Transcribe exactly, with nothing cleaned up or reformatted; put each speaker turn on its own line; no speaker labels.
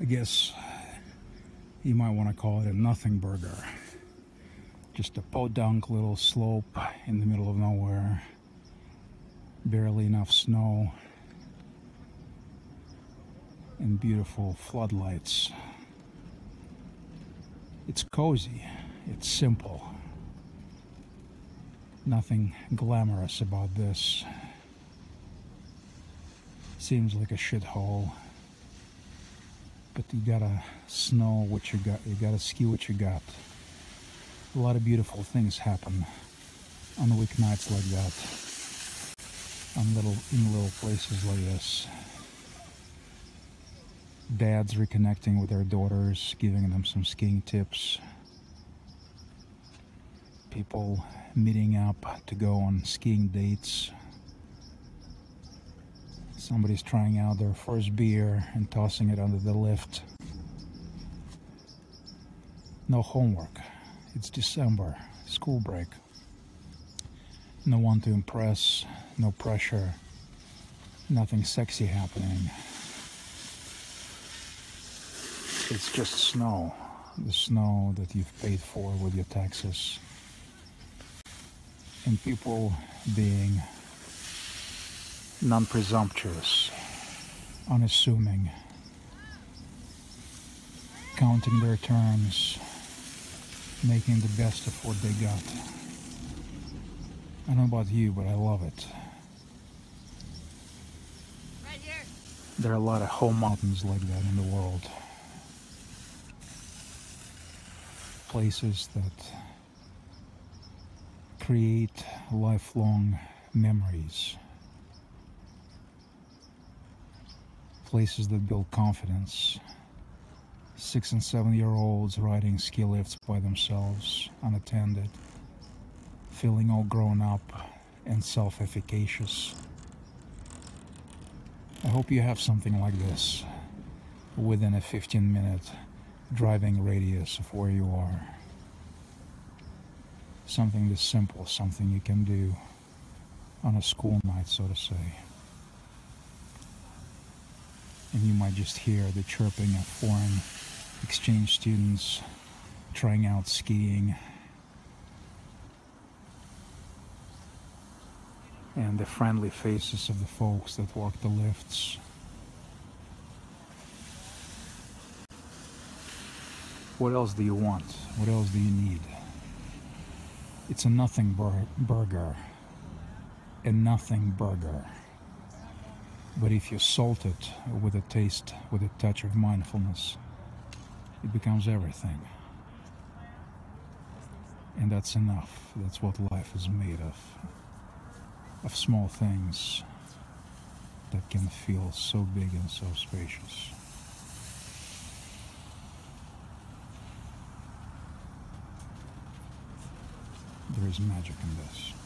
I guess you might want to call it a Nothingburger. Just a podunk little slope in the middle of nowhere. Barely enough snow. And beautiful floodlights. It's cozy. It's simple. Nothing glamorous about this. Seems like a shithole. But you gotta snow what you got. You gotta ski what you got. A lot of beautiful things happen on weeknights like that. On little, in little places like this. Dads reconnecting with their daughters, giving them some skiing tips. People meeting up to go on skiing dates. Somebody's trying out their first beer and tossing it under the lift. No homework. It's December, school break. No one to impress, no pressure, nothing sexy happening. It's just snow, the snow that you've paid for with your taxes. And people being non-presumptuous, unassuming, counting their turns, making the best of what they got. I don't know about you, but I love it.
Right here.
There are a lot of home mountains like that in the world. Places that create lifelong memories. Places that build confidence. Six and seven year olds riding ski lifts by themselves, unattended, feeling all grown up and self-efficacious. I hope you have something like this within a fifteen minute driving radius of where you are. Something this simple, something you can do on a school night, so to say. And you might just hear the chirping of foreign exchange students trying out skiing. And the friendly faces of the folks that walk the lifts. What else do you want? What else do you need? It's a nothing bur burger. A nothing burger. But if you salt it with a taste, with a touch of mindfulness, it becomes everything. And that's enough. That's what life is made of. Of small things that can feel so big and so spacious. There is magic in this.